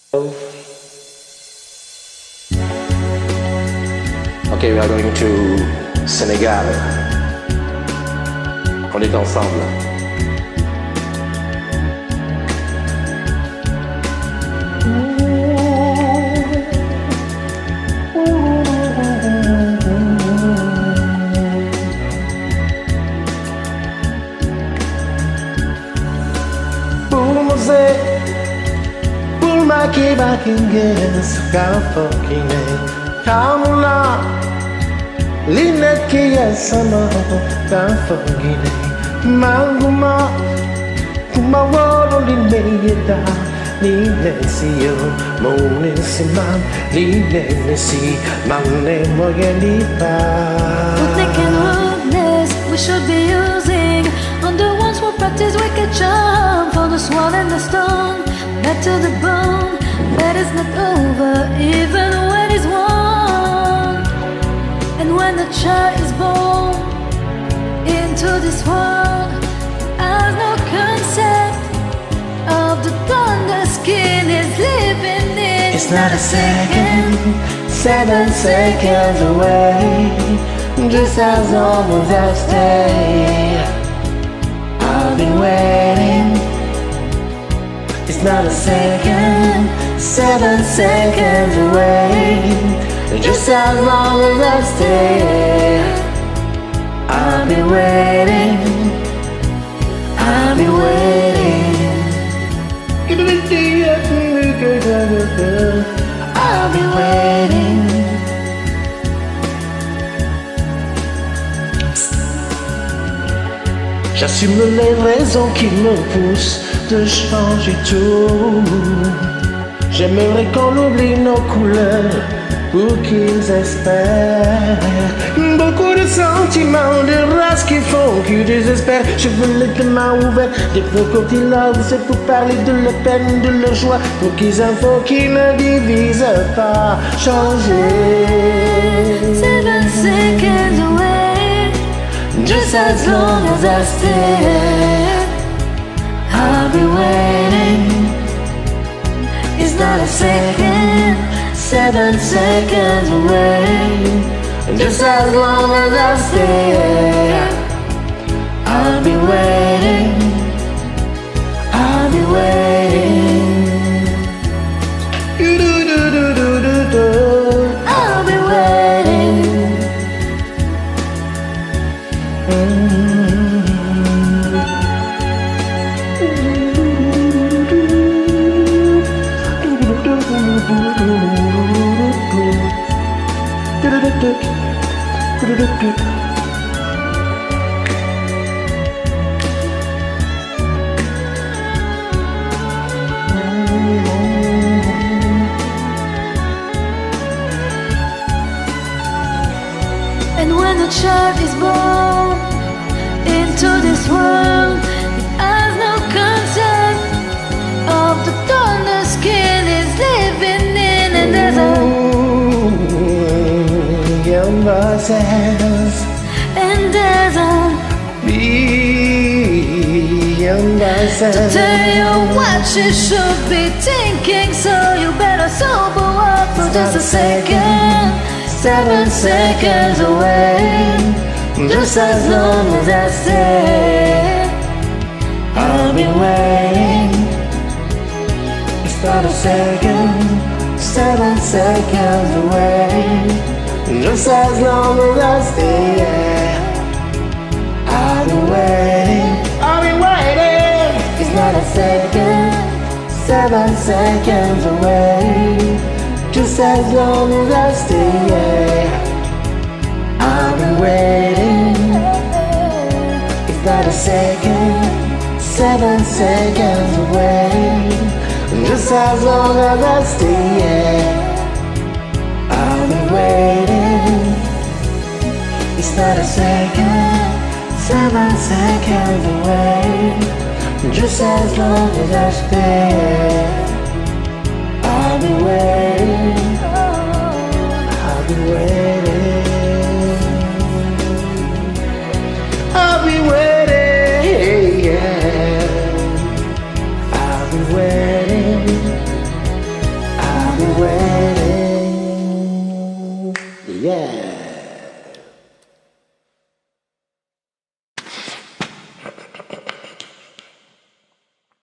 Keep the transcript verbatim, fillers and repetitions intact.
Okay, we are going to Sénégal. On est ensemble. Maki bakinges kafokine kamula lineki yasama kafokine manguma kumaworo lineyeda linesiyo monesimam linesi mane moyelipa. Woodnick and woodness we should be using. On the ones who practice wicked charm for the swan and the stone. Back to the bone, that is not over, even when it's won. And when the child is born into this world, has no concept of the thunder skin is living in. It's not a second, seven seconds away. Just as long as I stay, I've been waiting. It's not a second, seven seconds away. Just as long as I stay, I'll be waiting, I'll be waiting. I'll be waiting. J'assume les raisons qui me poussent de changer tout. J'aimerais qu'on oublie nos couleurs pour qu'ils espèrent. Beaucoup de sentiments, de races qui font qu'ils désespèrent. Je veux les mains ouvertes, des crocodiles, c'est pour parler de leur peine, de leur joie, pour qu'ils un faux qui ne divise pas. Changer. Seven seconds away. Just as long as I stay, I'll be waiting. It's not a second, seven seconds away. Just as long as I stay, I'll be waiting, I'll be waiting. I'll be waiting. And when a child is born into this world, it has no concept of the thunder skin is living in. And there's a young voices, and there's a young voices to tell you what you should be thinking. So you better sober up for just a second. Seven seconds away. Just as long as I stay, I'll be waiting. It's not a second, seven seconds away. Just as long as I stay, I'll be waiting, I'll be waiting. It's not a second, seven seconds away. Just as long as I stay, I'll be waiting. It's not a second, seven seconds away. Just as long as I stay, I'll be waiting. It's not a second, seven seconds away. Just as long as I stay, I'll be waiting, I'll be waiting, I'll be waiting, yeah. I'll be waiting, yeah.